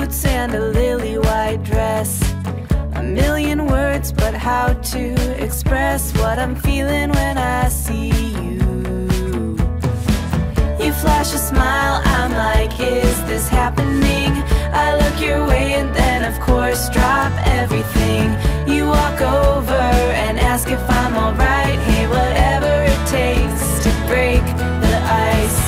boots and a lily white dress. A million words, but how to express what I'm feeling when I see you. You flash a smile, I'm like, is this happening? I look your way and then of course drop everything. You walk over and ask if I'm alright. Hey, whatever it takes to break the ice.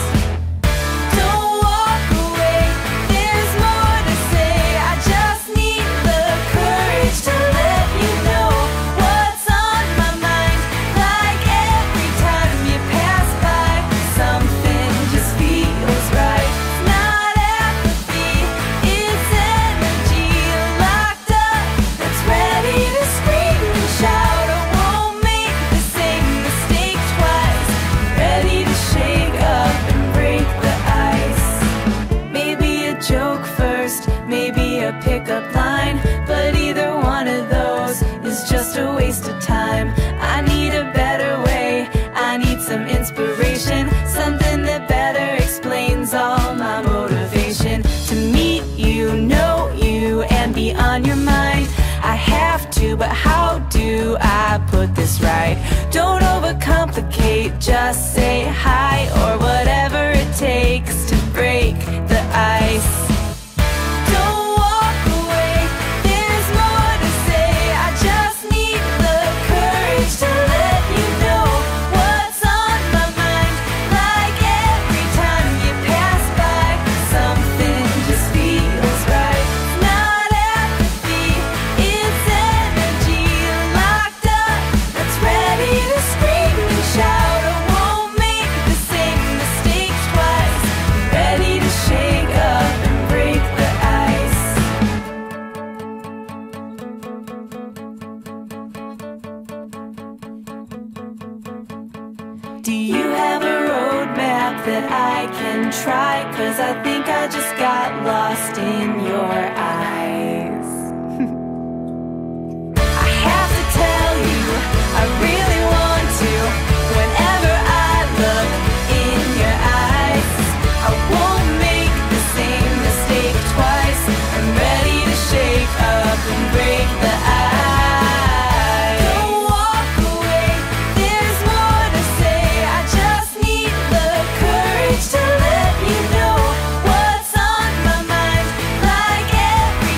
Pickup line, but either one of those is just a waste of time. I need a better way, I need some inspiration, something that better explains all my motivation. To meet you, know you, and be on your mind. I have to, but how do I put this right? Don't overcomplicate, just say hi, or whatever it takes to break the ice. Do you have a roadmap that I can try? 'Cause I think I just got lost in your eyes. I have to tell you, I really want to. Whenever I look in your eyes, I won't make the same mistake twice. I'm ready to shake up and break the ice. To let you know what's on my mind, like every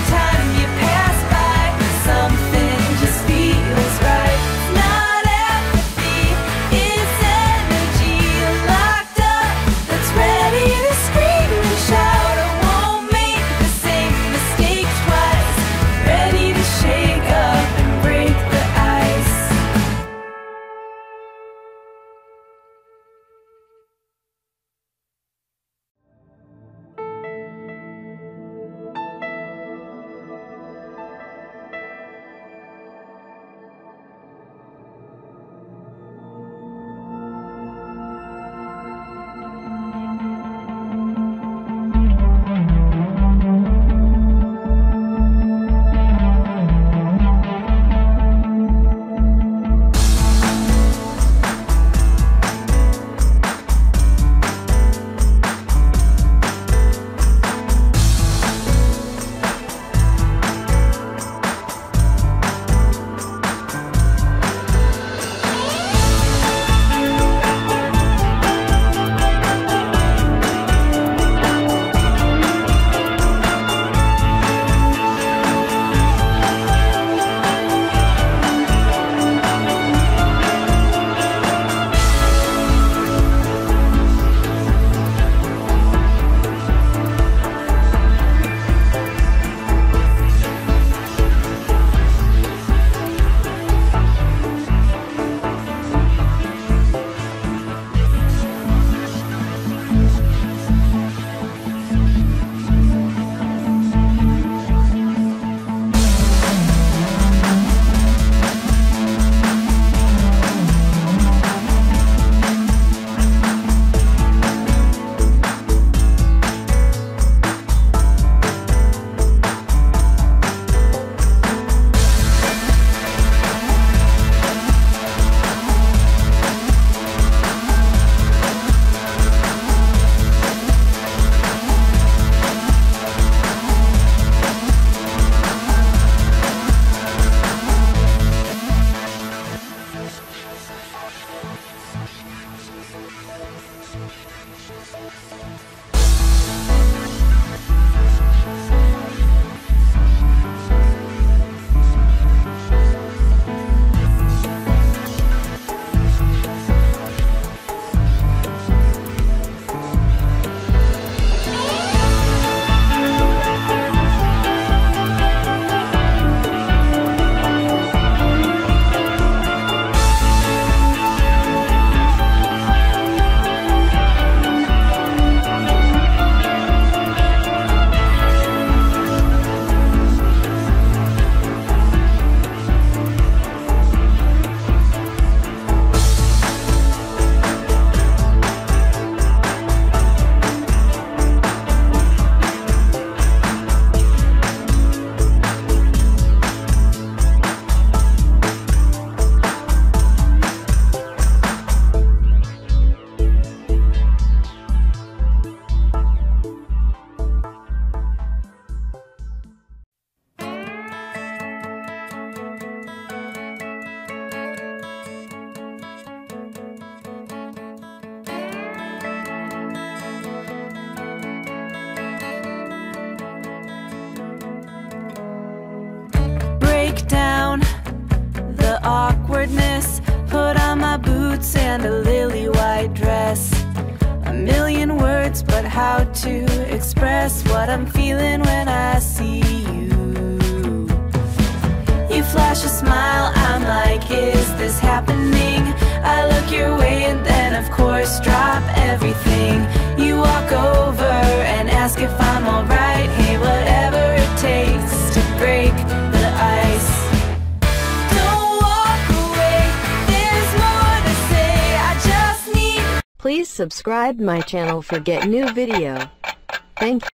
boots and a lily white dress. A million words, but how to express what I'm feeling when I see you. You flash a smile, I'm like, is this happening? I look your way and then of course drop everything. You walk over and ask if I'm alright. Hey, whatever it takes to break the ice. Don't walk away, there's more to say. I just need. Please subscribe my channel for get new video. Thank you.